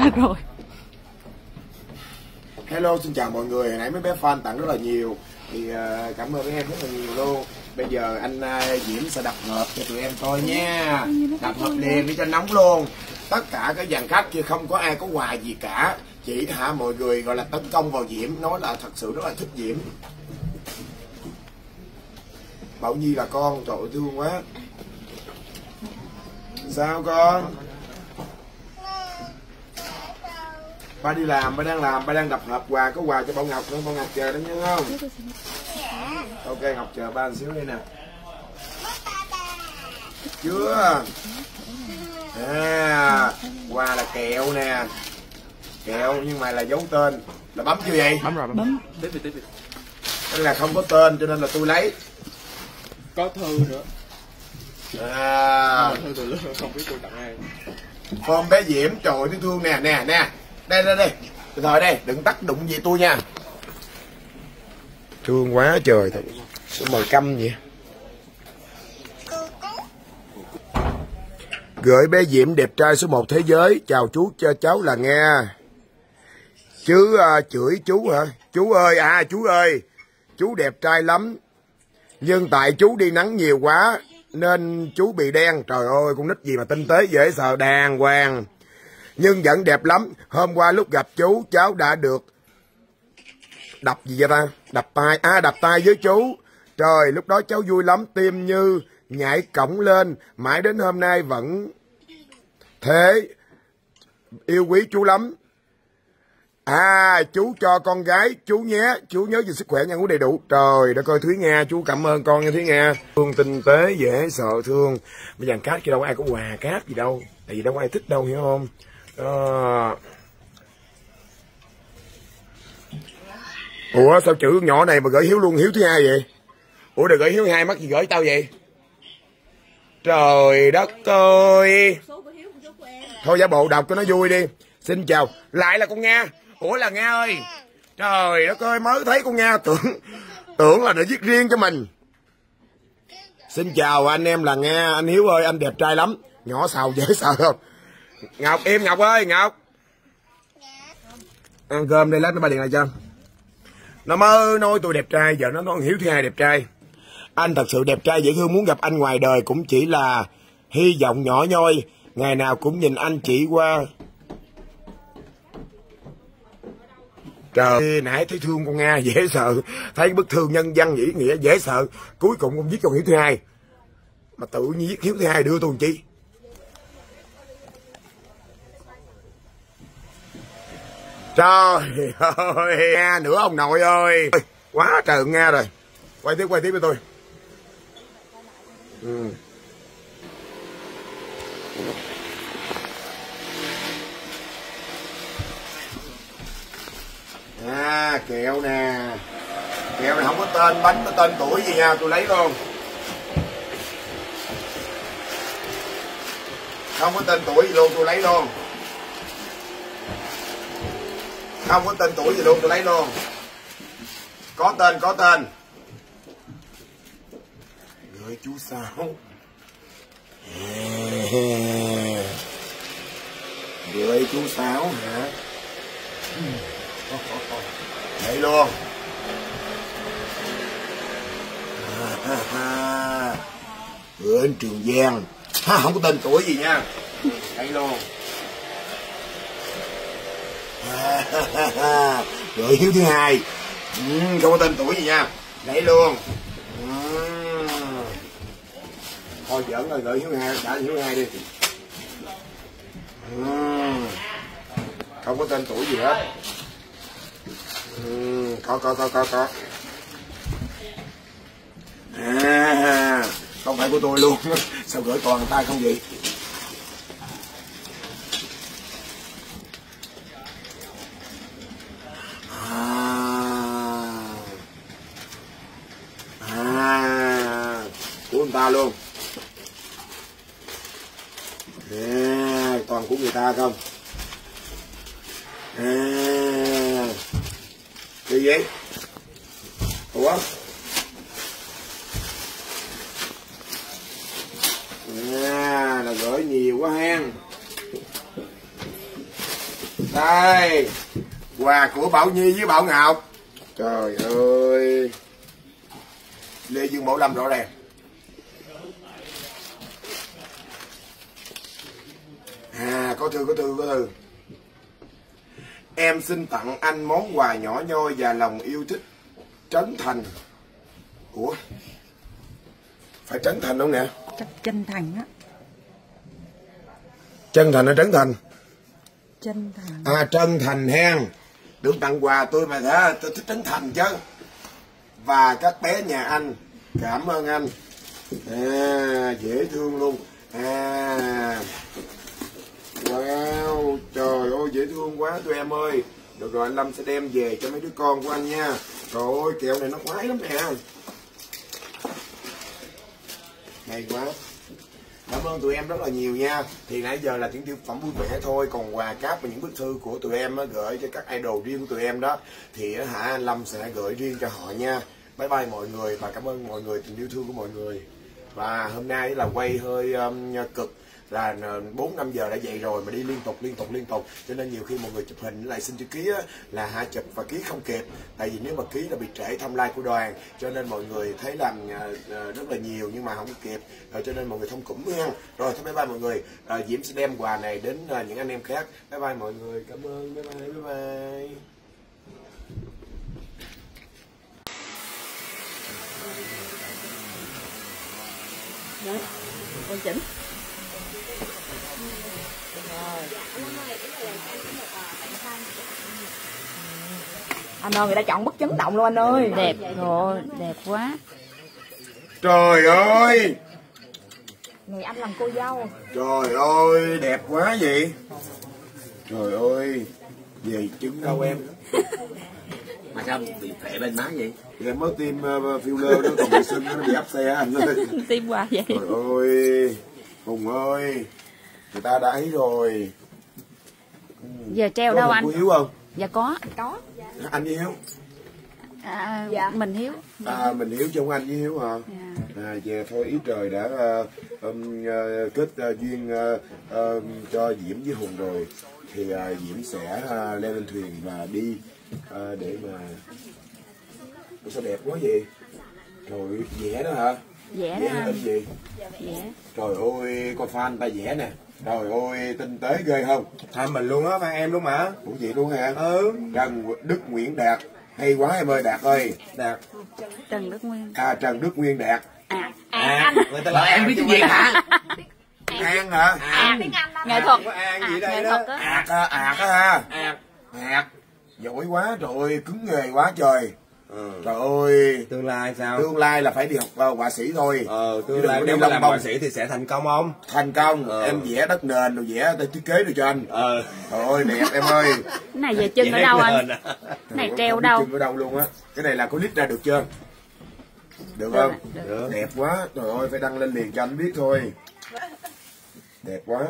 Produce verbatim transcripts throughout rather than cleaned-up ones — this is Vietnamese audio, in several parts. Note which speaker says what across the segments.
Speaker 1: qua rồi.
Speaker 2: Hello, xin chào mọi người. Hồi nãy mấy bé fan tặng rất là nhiều, thì uh, cảm ơn mấy em rất là nhiều luôn. Bây giờ anh uh, Diễm sẽ đập hộp cho tụi em coi nha. Đập hộp liền để cho nóng luôn. Tất cả các dàn khách kia không có ai có quà gì cả, chỉ hả mọi người gọi là tấn công vào Diễm, nói là thật sự rất là thích Diễm. Bảo Nhi là con, trời ơi thương quá. Sao con? Ba đi làm, ba đang làm, ba đang đập hộp quà, có quà cho Bảo Ngọc nữa, Bảo Ngọc chờ đó nhớ không? Ok Ngọc chờ ba một xíu đây nè. Chưa? À, quà là kẹo nè. Kẹo nhưng mà là dấu tên. Là bấm chưa vậy?
Speaker 3: Bấm rồi, bấm.
Speaker 1: Bấm.
Speaker 3: Tiếp đi, tiếp đi.
Speaker 2: Nên là không có tên cho nên là tôi lấy.
Speaker 3: Có thư nữa.
Speaker 2: À,
Speaker 3: thư từ không biết tôi tặng ai.
Speaker 2: Form bé Diễm, trời ơi thương nè, nè, nè. Đây, đây, đây. Từ thời đây, đừng tắt đụng gì tôi nha. Thương quá trời thật. Sao mời câm vậy? Gửi bé Diễm đẹp trai số một thế giới. Chào chú cho cháu là nghe. Chứ uh, chửi chú hả? Chú ơi, à chú ơi. Chú đẹp trai lắm. Nhưng tại chú đi nắng nhiều quá nên chú bị đen. Trời ơi, con nít gì mà tinh tế dễ sợ, đàng hoàng. Nhưng vẫn đẹp lắm. Hôm qua lúc gặp chú, cháu đã được đập gì vậy ta? Đập tay, à đập tay với chú. Trời, lúc đó cháu vui lắm, tim như nhảy cổng lên. Mãi đến hôm nay vẫn thế. Yêu quý chú lắm. À, chú cho con gái chú nhé. Chú nhớ về sức khỏe, ăn uống đầy đủ. Trời đất ơi Thúy Nga, chú cảm ơn con nha Thúy Nga. Thương tinh tế, dễ sợ thương. Bây giờ cát kia đâu ai có quà cáp gì đâu. Tại vì đâu có ai thích đâu, hiểu không? Đó. Ủa sao chữ nhỏ này mà gửi Hiếu luôn, Hiếu thứ hai vậy? Ủa đừng gửi Hiếu hai, mắc gì gửi tao vậy? Trời đất ơi. Thôi giả bộ đọc cho nó vui đi. Xin chào, lại là con Nga. Ủa là Nga ơi. Trời đất ơi, mới thấy con Nga tưởng tưởng là để viết riêng cho mình. Xin chào anh em là Nga. Anh Hiếu ơi, anh đẹp trai lắm. Nhỏ xào dễ sợ không? Ngọc, im Ngọc ơi, Ngọc. Ăn cơm đi, lát nó ba điện lại cho. Nó mới nói tôi đẹp trai, giờ nó nói Hiếu thứ hai đẹp trai. Anh thật sự đẹp trai dễ thương, muốn gặp anh ngoài đời cũng chỉ là hy vọng nhỏ nhoi. Ngày nào cũng nhìn anh chỉ qua. Trời, nãy thấy thương con Nga dễ sợ. Thấy bức thư nhân văn ý nghĩa dễ sợ. Cuối cùng con viết con Hiếu thứ hai. Mà tự nhiên viết Hiếu thứ hai đưa tôi làm chi? Trời ơi, Nga nữa ông nội ơi. Quá trời Nga rồi. Quay tiếp, quay tiếp với tôi. Ừ. À, kẹo nè. Kẹo này không có tên bánh, có tên tuổi gì nha, tôi lấy luôn. Không có tên tuổi gì luôn, tôi lấy luôn. Không có tên tuổi gì luôn, tôi lấy luôn. Có tên, có tên. Gửi chú Sáu. Gửi chú Sáu hả? Đấy luôn. Gửi anh Trường Giang. Ha, không có tên tuổi gì nha. Đấy luôn. Gửi Hiếu thứ hai. Ừ, không có tên tuổi gì nha. Đấy luôn. Ừ. Thôi giỡn rồi, gửi Hiếu hai, trả Hiếu hai đi. Ừ. Không có tên tuổi gì hết. Ừ, có có có có có. À, không phải của tôi luôn. Sao gửi toàn người ta không vậy? À, à, của người ta luôn. À, toàn của người ta không? À, gì vậy? Ủa? À, là gửi nhiều quá hen. Đây, quà của Bảo Nhi với Bảo Ngọc. Trời ơi, Lê Dương Bảo Lâm rõ ràng. À, có thư, có thư, có thư. Em xin tặng anh món quà nhỏ nhoi và lòng yêu thích Trấn Thành. Ủa, phải Trấn Thành không nè?
Speaker 1: Chắc chân thành á.
Speaker 2: Trân Thành hay Trấn Thành?
Speaker 1: Chân thành.
Speaker 2: À, Trân Thành hen. Được tặng quà tôi mà thế, tôi thích Trấn Thành chứ. Và các bé nhà anh, cảm ơn anh. À, dễ thương luôn. À, wow, trời ơi dễ thương quá tụi em ơi. Được rồi, anh Lâm sẽ đem về cho mấy đứa con của anh nha. Trời ơi kẹo này nó khoái lắm nè. Hay quá. Cảm ơn tụi em rất là nhiều nha. Thì nãy giờ là những tiêu phẩm vui vẻ thôi. Còn quà cáp và những bức thư của tụi em á, gửi cho các idol riêng của tụi em đó, thì hả anh Lâm sẽ gửi riêng cho họ nha. Bye bye mọi người và cảm ơn mọi người tình yêu thương của mọi người. Và hôm nay là quay hơi um, cực, là bốn năm giờ đã dậy rồi mà đi liên tục liên tục liên tục, cho nên nhiều khi mọi người chụp hình lại xin chữ ký á, là hạ chụp và ký không kịp, tại vì nếu mà ký là bị trễ timeline của đoàn, cho nên mọi người thấy làm rất là nhiều nhưng mà không kịp, rồi cho nên mọi người thông cảm nha. Rồi thôi bye bye mọi người. À, Diễm sẽ đem quà này đến những anh em khác. Bye bye mọi người, cảm ơn, bye bye bye bye.
Speaker 1: Đấy, con chỉnh. Anh ơi, người ta chọn bức chấn động luôn anh ơi.
Speaker 4: Đẹp rồi, đẹp quá.
Speaker 2: Trời ơi,
Speaker 1: Người anh làm cô dâu.
Speaker 2: trời ơi, đẹp quá vậy. Trời ơi, về trứng đâu em.
Speaker 5: Mà sao bị phệ bên má vậy?
Speaker 2: Thì em mới tiêm uh, filler đó, còn bị sưng nó bị áp xe anh ơi.
Speaker 4: Tim qua vậy.
Speaker 2: Trời ơi, Hùng ơi, người ta đã ấy rồi.
Speaker 4: Giờ treo
Speaker 2: Có
Speaker 4: đâu
Speaker 2: mình
Speaker 4: anh?
Speaker 2: của Hiếu không?
Speaker 4: Dạ có.
Speaker 1: Có.
Speaker 2: Anh với Hiếu.
Speaker 4: À,
Speaker 1: Dạ.
Speaker 4: mình Hiếu.
Speaker 2: À, mình Hiếu trong anh với Hiếu hả?
Speaker 4: Dạ.
Speaker 2: À, về thôi ý trời đã uh, um, uh, kết uh, duyên uh, uh, cho Diễm với Hùng rồi, thì uh, Diễm sẽ uh, leo lên thuyền và đi uh, để mà. Ủa sao đẹp quá vậy? Trời ơi, vẽ đó hả?
Speaker 4: Vẽ
Speaker 2: Vẽ
Speaker 4: đó
Speaker 2: hình
Speaker 4: anh.
Speaker 2: gì?
Speaker 4: Vẽ.
Speaker 2: Trời ơi, coi fan ta vẽ nè. Trời ơi, tinh tế ghê không?
Speaker 6: Fan mình luôn á, fan em luôn mà.
Speaker 2: Ủa vậy luôn hả?
Speaker 6: Ừ.
Speaker 2: Trần Đức Nguyễn Đạt. Hay quá em ơi Đạt ơi.
Speaker 6: Đạt.
Speaker 4: Trần Đức Nguyên.
Speaker 2: À Trần Đức Nguyên Đạt.
Speaker 4: À,
Speaker 6: À,
Speaker 4: anh.
Speaker 6: người ta
Speaker 5: Là
Speaker 6: là
Speaker 5: em biết tiếng Việt hả?
Speaker 2: An hả?
Speaker 4: An. Nghệ thuật.
Speaker 6: Có An
Speaker 4: À,
Speaker 6: gì đây
Speaker 4: nghệ
Speaker 6: đó.
Speaker 4: thuật á.
Speaker 2: Ạt á, ạt á ha.
Speaker 6: Ạt.
Speaker 2: Ạt. Giỏi quá, trời ơi, cứng nghề quá trời.
Speaker 6: Ừ.
Speaker 2: Trời ơi,
Speaker 6: Tương lai sao?
Speaker 2: tương lai là phải đi học uh, họa sĩ thôi.
Speaker 6: Ờ,
Speaker 2: Chứ
Speaker 6: tương
Speaker 2: đừng
Speaker 6: lai
Speaker 2: có
Speaker 6: nếu
Speaker 2: đi
Speaker 6: mà
Speaker 2: lông
Speaker 6: làm
Speaker 2: bông.
Speaker 6: họa sĩ thì sẽ thành công không?
Speaker 2: Thành công,
Speaker 6: Ờ.
Speaker 2: em vẽ đất nền rồi vẽ tay thiết kế rồi cho anh.
Speaker 6: Ờ.
Speaker 2: Trời ơi, đẹp em ơi.
Speaker 4: Cái này về chân ở đâu anh? Cái này
Speaker 2: Trời ơi,
Speaker 4: treo
Speaker 2: không biết
Speaker 4: đâu?
Speaker 2: chân ở đâu luôn á. Cái này là có lít ra được chưa? Được không?
Speaker 6: Được.
Speaker 2: Đẹp quá, trời ơi, phải đăng lên liền cho anh biết thôi. Đẹp quá.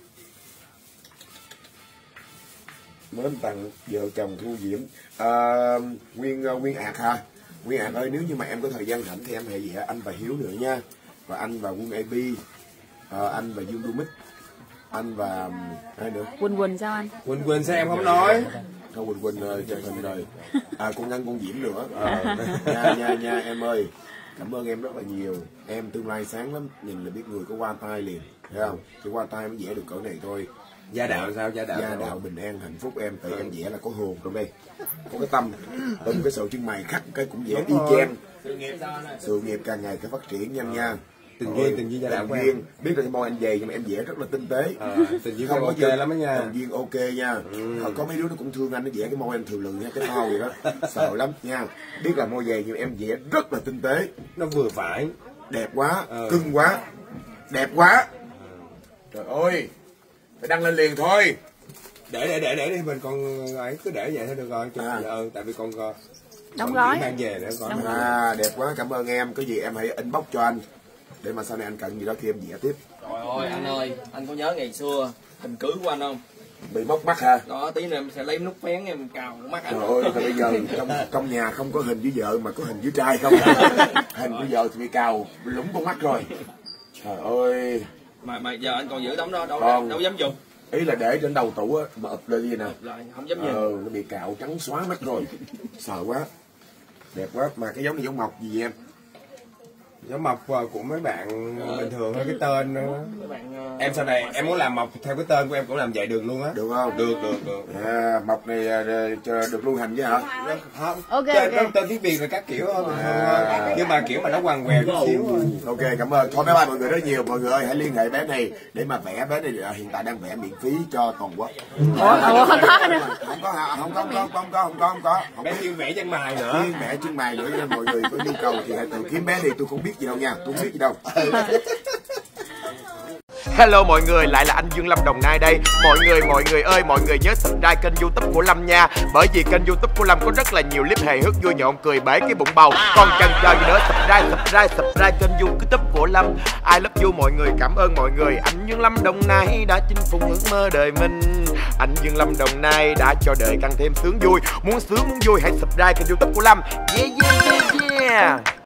Speaker 2: Mến tặng vợ chồng Thu Diễm. À, Nguyên uh, Nguyên Ạt hả? Nguyên Ạt ơi, nếu như mà em có thời gian rảnh thì em hãy vẽ anh và Hiếu nữa nha. Và anh và Quân a bê, à, anh và Dương Dumic, anh và um, ai nữa?
Speaker 4: Quỳnh Quỳnh sao anh?
Speaker 6: Quỳnh Quỳnh sao em không nói?
Speaker 2: Thôi Quỳnh Quỳnh uh, chơi hình rồi. À, con Ngân con Diễm nữa. Ờ, nha nha nha em ơi. Cảm ơn em rất là nhiều. Em tương lai sáng lắm, nhìn là biết người có qua tay liền, thấy không? Chỉ qua tay mới vẽ được cỡ này thôi.
Speaker 6: Gia đạo sao? Gia đạo.
Speaker 2: Gia đạo bình an hạnh phúc em, tại em vẽ là có hồn trong đây, có cái tâm, từng cái sợi chân mày khắc cái cũng vẽ y chang.
Speaker 6: Sự nghiệp sao nè?
Speaker 2: Sự nghiệp càng ngày càng phát triển nhanh nha.
Speaker 6: Tình duyên, tình duyên gia đạo của em.
Speaker 2: duyên biết là mong anh về nhưng mà em vẽ rất là tinh tế.
Speaker 6: Ờ, tình duyên
Speaker 2: Không
Speaker 6: em
Speaker 2: có
Speaker 6: ok
Speaker 2: duyên
Speaker 6: lắm đó nha.
Speaker 2: Tình duyên ok nha. Ừ. Có mấy đứa nó cũng thương anh, nó vẽ cái môi em thường lượng nha, cái to vậy đó, sợ lắm nha. Biết là môi về nhưng em vẽ rất là tinh tế,
Speaker 6: Nó vừa phải.
Speaker 2: đẹp quá,
Speaker 6: Ờ.
Speaker 2: cưng quá, đẹp quá. Trời ơi, phải đăng lên liền thôi.
Speaker 6: Để để để để đi, mình còn ấy cứ để vậy thôi được rồi.
Speaker 2: À.
Speaker 6: Ừ, tại vì còn còn
Speaker 4: Đóng
Speaker 6: còn
Speaker 4: gói.
Speaker 6: Diễm mang về nữa còn.
Speaker 2: À, đẹp quá, cảm ơn em. Có gì em hãy inbox cho anh để mà sau này anh cần gì đó khi em vẽ tiếp.
Speaker 5: Trời ơi anh ơi, anh có nhớ ngày xưa hình cưới của anh không?
Speaker 2: Bị móc mắt ha.
Speaker 5: Đó, tí nữa em sẽ lấy nút phén em cào mắt anh.
Speaker 2: Trời ơi, thì bây giờ trong trong nhà không có hình với vợ mà có hình với trai không. Hình với vợ thì bị cào lúng con mắt rồi. Trời ơi.
Speaker 5: Mà mà giờ anh còn giữ tấm đó đâu
Speaker 2: Còn.
Speaker 5: đâu dám dùng.
Speaker 2: Ý là để trên đầu tủ á, mà ụp lên gì nè.
Speaker 5: Rồi, không dám nhìn.
Speaker 2: Ờ, nó bị cạo trắng xóa mất rồi. Sợ quá. Đẹp quá, mà cái giống này giống mọc gì vậy em?
Speaker 6: Giống mọc của mấy bạn bình thường thôi, cái tên đó.
Speaker 5: Mấy bạn, uh,
Speaker 6: Em sau này em muốn làm mọc theo cái tên của em cũng làm vậy được luôn á.
Speaker 2: Được không?
Speaker 6: Được, được, được.
Speaker 2: À, mọc này à, được lưu hành chứ hả?
Speaker 6: Không,
Speaker 4: Ok,
Speaker 6: tên,
Speaker 4: ok.
Speaker 6: tên tiếng Việt là các kiểu thôi.
Speaker 2: À.
Speaker 6: Nhưng mà kiểu mà nó hoàng quèo chút xíu thôi.
Speaker 2: Ok, cảm ơn. Thôi bye bye mọi người rất nhiều. Mọi người ơi, hãy liên hệ bé này để mà vẽ. Bé này à, hiện tại đang vẽ miễn phí cho toàn quốc.
Speaker 4: Ủa, ủa không có nữa.
Speaker 2: Không có hả? Không có, không có, không có, không có, không có. Không
Speaker 6: Bé
Speaker 2: có.
Speaker 6: chuyên vẽ chân mày nữa.
Speaker 2: Chuyên vẽ chân mày nữa nên mọi người có nhu cầu thì hãy tự kiếm bé đi. Tôi không biết gì đâu nha. Tôi không biết gì đâu.
Speaker 7: Hello mọi người, lại là anh Dương Lâm Đồng Nai đây. Mọi người, mọi người ơi, mọi người nhớ subscribe kênh YouTube của Lâm nha. Bởi vì kênh YouTube của Lâm có rất là nhiều clip hài hước vui nhộn cười bể cái bụng bầu. Còn chần chờ gì nữa, subscribe, subscribe, subscribe kênh YouTube của Lâm. I love you mọi người, cảm ơn mọi người. Anh Dương Lâm Đồng Nai đã chinh phục ước mơ đời mình. Anh Dương Lâm Đồng Nai đã cho đời càng thêm sướng vui. Muốn sướng muốn vui hãy subscribe kênh YouTube của Lâm. Yeah yeah yeah yeah.